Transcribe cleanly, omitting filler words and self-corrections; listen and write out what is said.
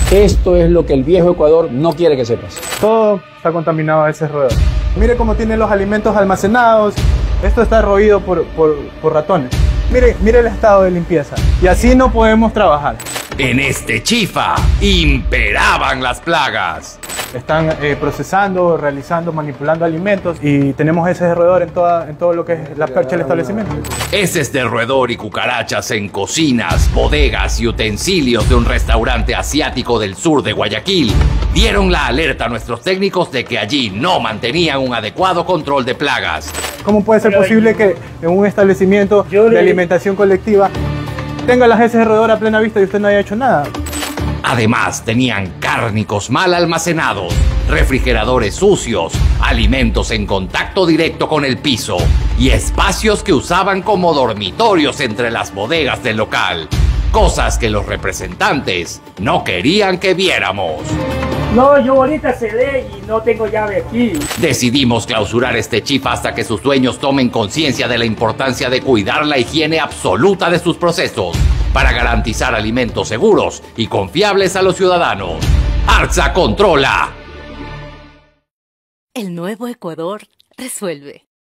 Esto es lo que el viejo Ecuador no quiere que sepas. Todo está contaminado a ese roedor. Mire cómo tiene los alimentos almacenados. Esto está roído por ratones. Mire el estado de limpieza. Y así no podemos trabajar. En este chifa imperaban las plagas. Están procesando, realizando, manipulando alimentos y tenemos ese roedor en todo lo que es la percha del establecimiento. Heces de roedor y cucarachas en cocinas, bodegas y utensilios de un restaurante asiático del sur de Guayaquil dieron la alerta a nuestros técnicos de que allí no mantenían un adecuado control de plagas. ¿Cómo puede ser posible que en un establecimiento de alimentación colectiva tenga las heces de roedor a plena vista y usted no haya hecho nada? Además, tenían cárnicos mal almacenados, refrigeradores sucios, alimentos en contacto directo con el piso y espacios que usaban como dormitorios entre las bodegas del local. Cosas que los representantes no querían que viéramos. No, yo ahorita cedé y no tengo llave aquí. Decidimos clausurar este chifa hasta que sus dueños tomen conciencia de la importancia de cuidar la higiene absoluta de sus procesos para garantizar alimentos seguros y confiables a los ciudadanos. ¡Artza controla! El nuevo Ecuador resuelve.